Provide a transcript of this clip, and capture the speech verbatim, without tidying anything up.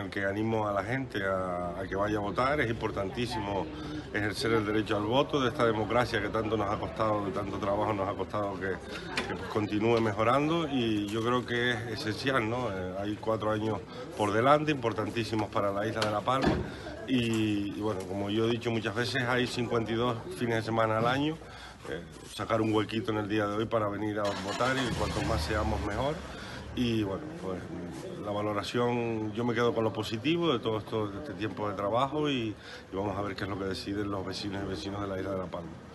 el que animo a la gente a, a que vaya a votar. Es importantísimo ejercer el derecho al voto de esta democracia que tanto nos ha costado, de tanto trabajo nos ha costado que, que pues, continúe mejorando, y yo creo que es esencial, ¿no? Eh, hay cuatro años por delante, importantísimos para la isla de La Palma, y, y bueno, como yo he dicho muchas veces, hay cincuenta y dos fines de semana al año. Eh, sacar un huequito en el día de hoy para venir a votar, y cuanto más seamos mejor. Y bueno, pues la valoración, yo me quedo con lo positivo de todo esto, de este tiempo de trabajo, y, y vamos a ver qué es lo que deciden los vecinos y vecinos de la isla de La Palma.